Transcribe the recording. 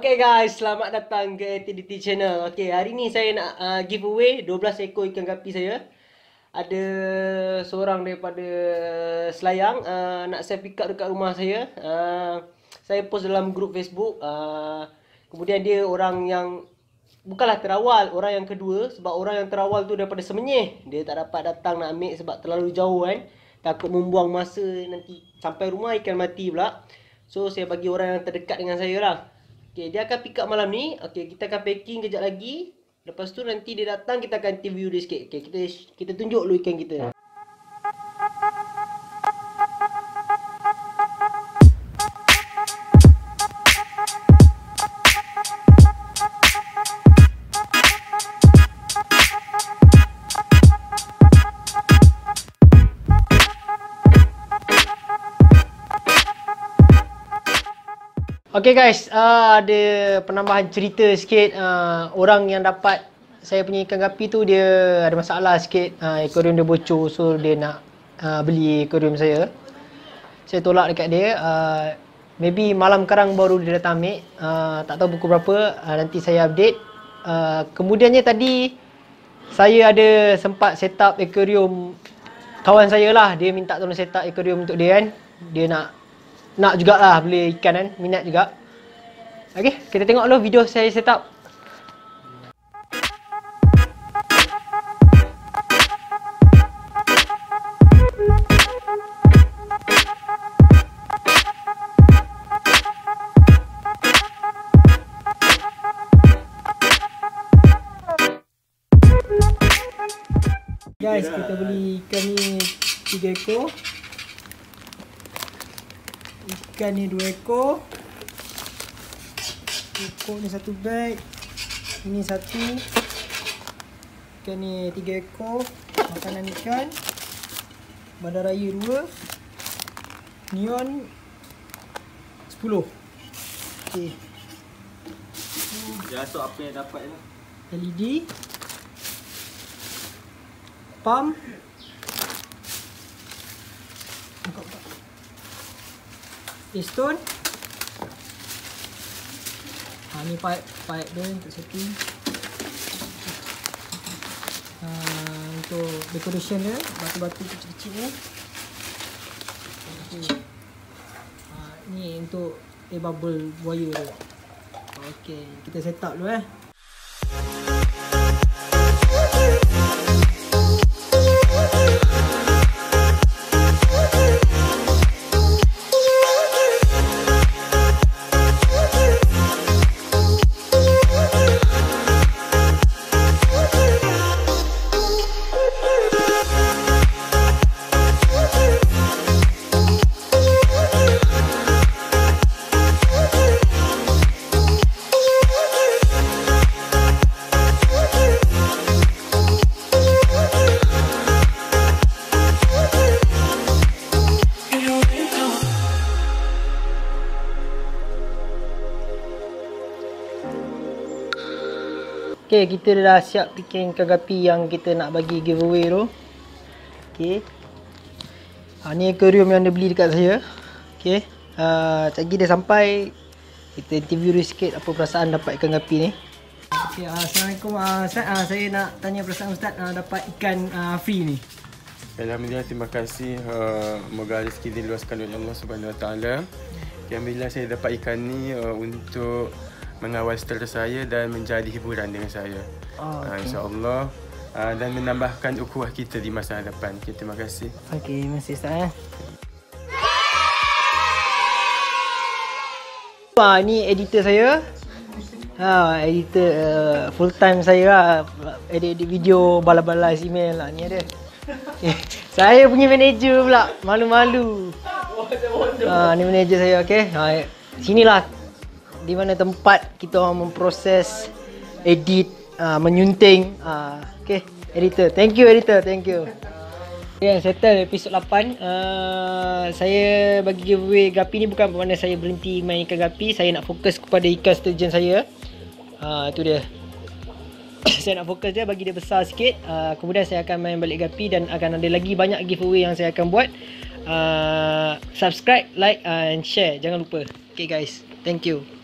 Okay guys, selamat datang ke Activity Channel. Okay, hari ni saya nak giveaway 12 ekor ikan gapi saya. Ada seorang daripada Selayang nak saya pick up dekat rumah saya. Saya post dalam grup Facebook. Kemudian dia orang yang bukanlah terawal, orang yang kedua. Sebab orang yang terawal tu daripada Semenyih. Dia tak dapat datang nak ambil sebab terlalu jauh kan. Takut membuang masa, nanti sampai rumah ikan mati pula. So saya bagi orang yang terdekat dengan saya lah. Okay, dia akan pick up malam ni. Okay, kita akan packing kejap lagi. Lepas tu nanti dia datang, kita akan interview dia sikit. Okay, kita tunjuk dulu ikan kita. Okay guys, ada penambahan cerita sikit. Orang yang dapat saya punya ikan gapi tu, dia ada masalah sikit. Aquarium dia bocor, so dia nak beli aquarium saya. Saya tolak dekat dia. Maybe malam karang baru dia datang ambil. Tak tahu pukul berapa, nanti saya update. Kemudiannya tadi saya ada sempat set up aquarium kawan saya lah. Dia minta tolong set up aquarium untuk dia kan. Dia nak jugalah beli ikan kan, minat juga. Okay, kita tengok dulu video saya set up. Guys, kita beli ikan ni 3 ekor. Ikan ni 2 ekor. Ekor ni 1 bag. Ini 1. Ikan ni 3 ekor. Makanan ikan. Bandar raya 2. Neon 10. Okey. Jatuh apa yang dapat ni? LED. Pump. Piston. Ni pipe dia untuk setting. Untuk decoration dia, batu-batu kecil-kecil ni. Ni untuk air bubble buaya dia. Okey, kita set up dulu Okay, kita dah siap bikin ikan gapi yang kita nak bagi giveaway tu. Okay. Ni aquarium yang dia beli dekat saya. Okay. Sekejap lagi dia sampai, kita interview dia sikit apa perasaan dapat ikan gapi ni. Okay, Assalamualaikum Ustaz. Saya nak tanya perasaan Ustaz dapat ikan free ni. Alhamdulillah, terima kasih. Moga rezeki diluaskan oleh Allah Subhanahu Wa Taala. Alhamdulillah saya dapat ikan ni untuk mengawal stres saya dan menjadi hiburan dengan saya. Okay. InsyaAllah. Dan menambahkan ukhuwah kita di masa hadapan. Okay, terima kasih. Okey, terima kasih Ustaz. Ni editor saya. Editor full time saya lah. Edit video, balas-balas email lah. Ni ada. Saya punya manager pula. Malu-malu. Ni manager saya, okey. Sinilah di mana tempat kita orang memproses, edit, menyunting. Okay, editor. Thank you editor, thank you. Okay, settle episod 8. Saya bagi giveaway gapi ni bukan bermakna saya berhenti main ikan gapi. Saya nak fokus kepada ikan sturgeon saya. Itu dia. Saya nak fokus dia, bagi dia besar sikit. Kemudian saya akan main balik gapi dan akan ada lagi banyak giveaway yang saya akan buat. Subscribe, like and share. Jangan lupa. Okay guys, thank you.